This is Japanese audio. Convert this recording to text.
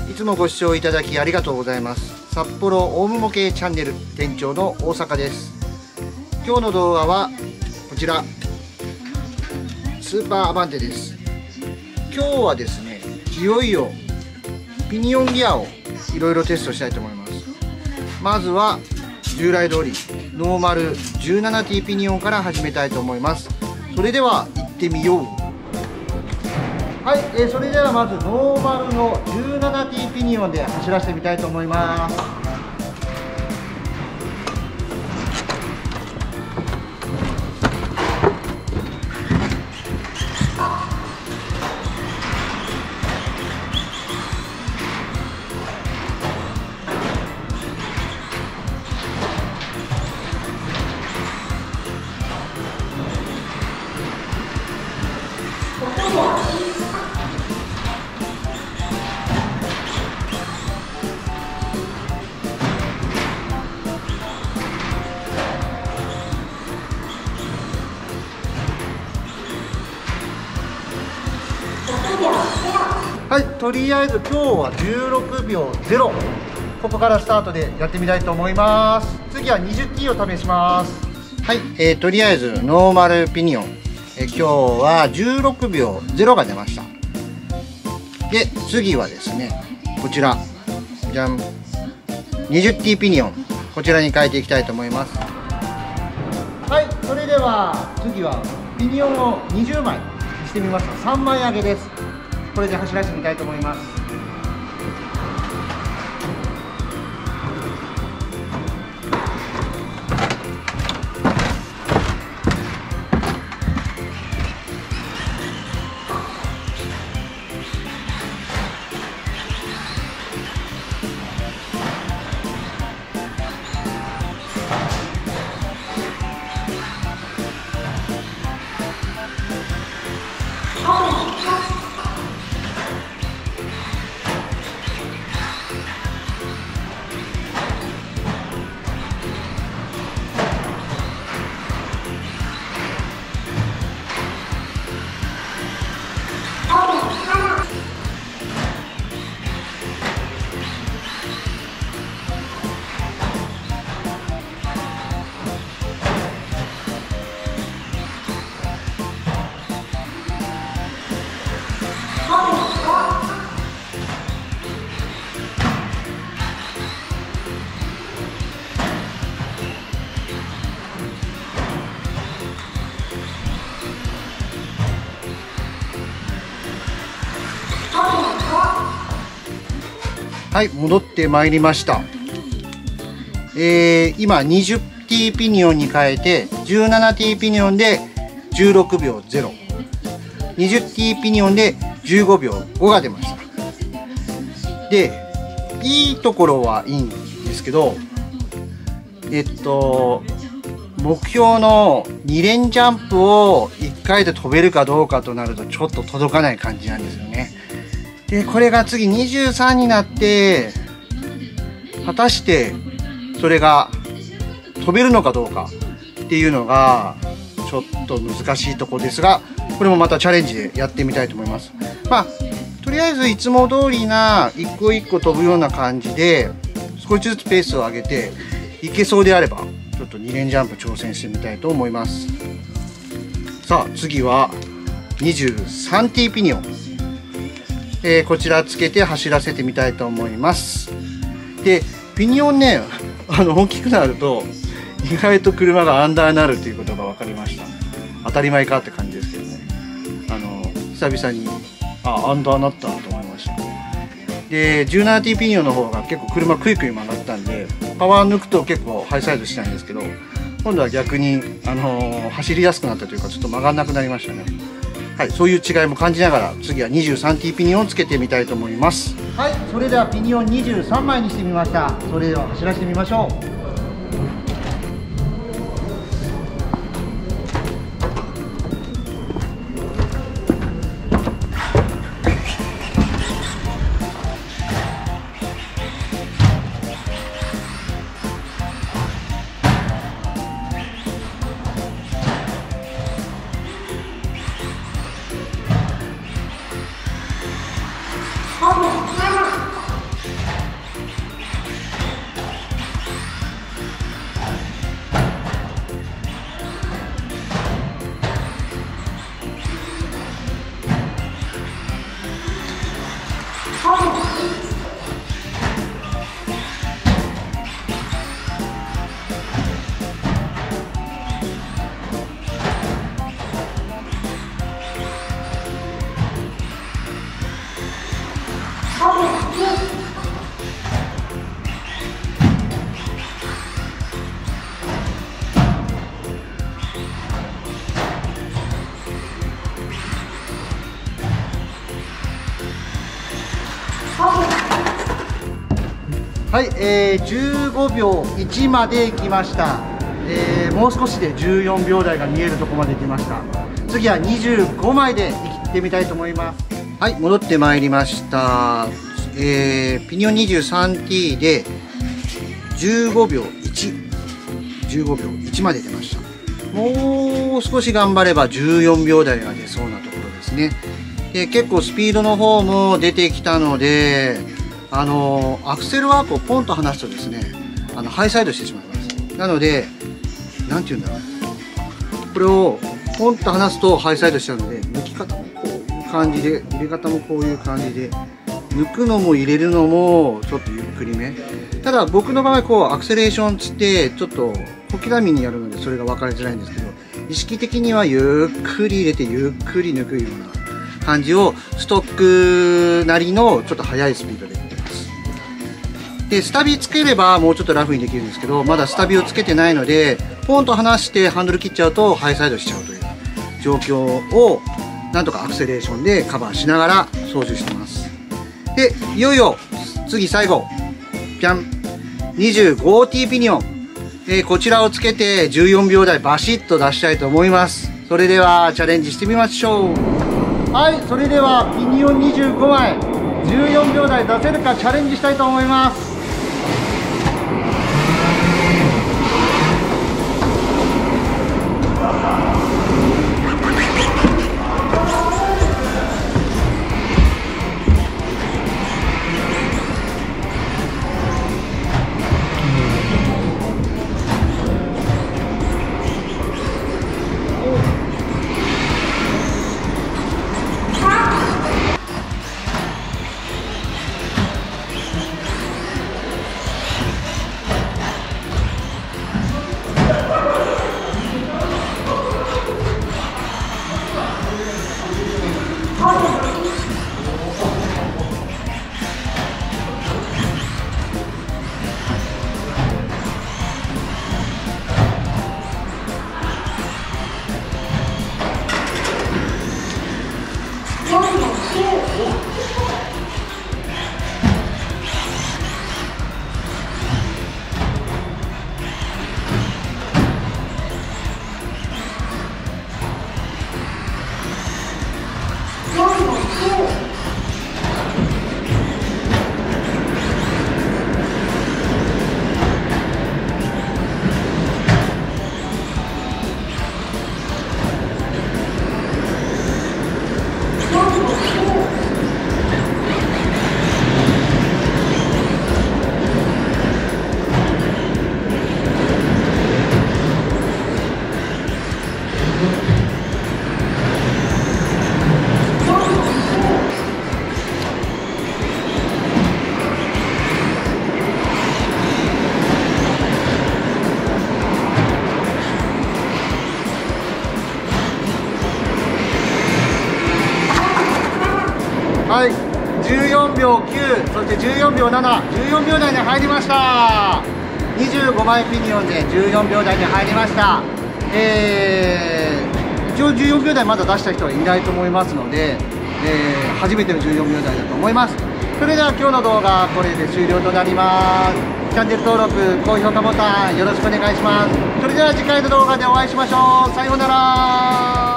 いつもご視聴いただきありがとうございます。札幌オウム模型チャンネル店長の大阪です。今日の動画はこちらスーパーアバンテです。今日はですね、いよいよピニオンギアをいろいろテストしたいと思います。まずは従来通りノーマル 17T ピニオンから始めたいと思います。それでは行ってみよう。はい、それではまずノーマルの 17T ピニオンで走らせてみたいと思います。はい、とりあえず今日は16秒0、ここからスタートでやってみたいと思います。次は 20T を試します。はい、とりあえずノーマルピニオン、今日は16秒0が出ました。で次はですね、こちらじゃん、 20T ピニオン、こちらに変えていきたいと思います。はい、それでは次はピニオンを20枚にしてみました。3枚上げです。これで走らせてみたいと思います。はい、戻ってまいりました。今 20T ピニオンに変えて 17T ピニオンで16秒0、 20T ピニオンで15秒5が出ました。でいいところはいいんですけど、目標の2連ジャンプを1回で飛べるかどうかとなるとちょっと届かない感じなんですよね。でこれが次23になって果たしてそれが飛べるのかどうかっていうのがちょっと難しいところですが、これもまたチャレンジでやってみたいと思います。まあとりあえずいつも通りな一個一個飛ぶような感じで少しずつペースを上げていけそうであればちょっと2連ジャンプ挑戦してみたいと思います。さあ次は 23T ピニオン、こちらつけて走らせてみたいと思います。でピニオンね、大きくなると意外と車がアンダーになるということが分かりました。当たり前かって感じですけどね、久々にアンダーになったと思いました。で 17T ピニオンの方が結構車クイクイ曲がったんで、パワー抜くと結構ハイサイドしたいんですけど、今度は逆に、走りやすくなったというかちょっと曲がらなくなりましたね。はい、そういう違いも感じながら次は 23T ピニオンをつけてみたいと思います。はい、それではピニオン23枚にしてみました。それでは走らせてみましょう。 はい、15秒1まで来ました。もう少しで14秒台が見えるところまで来ました。次は25枚で行ってみたいと思います。はい、戻ってまいりました。ピニオン 23T で15秒1まで出ました。もう少し頑張れば14秒台が出そうなところですね。で、結構スピードの方も出てきたので、アクセルワークをポンと離すとですね、ハイサイドしてしまいます。なので、なんて言うんだろう。これをポンと離すとハイサイドしちゃうので、抜き方もこういう感じで、入れ方もこういう感じで、抜くのも入れるのもちょっとゆっくりめ。ただ僕の場合こうアクセレーションつってちょっと小刻みにやるのでそれが分かりづらいんですけど、意識的にはゆっくり入れてゆっくり抜くような感じをストックなりのちょっと速いスピードでやってます。で、スタビつければもうちょっとラフにできるんですけど、まだスタビをつけてないのでポンと離してハンドル切っちゃうとハイサイドしちゃうという状況をなんとかアクセレーションでカバーしながら操縦してます。で、いよいよ次最後ぴゃん 25T ピニオン、こちらをつけて14秒台バシッと出したいと思います。それではチャレンジしてみましょう。はい、それではピニオン25枚14秒台出せるかチャレンジしたいと思います。はい、14秒9、そして14秒7、14秒台に入りました。25枚ピニオンで14秒台に入りました。一応14秒台まだ出した人はいないと思いますので、初めての14秒台だと思います。それでは今日の動画これで終了となります。チャンネル登録、高評価ボタンよろしくお願いします。それでは次回の動画でお会いしましょう。さようなら。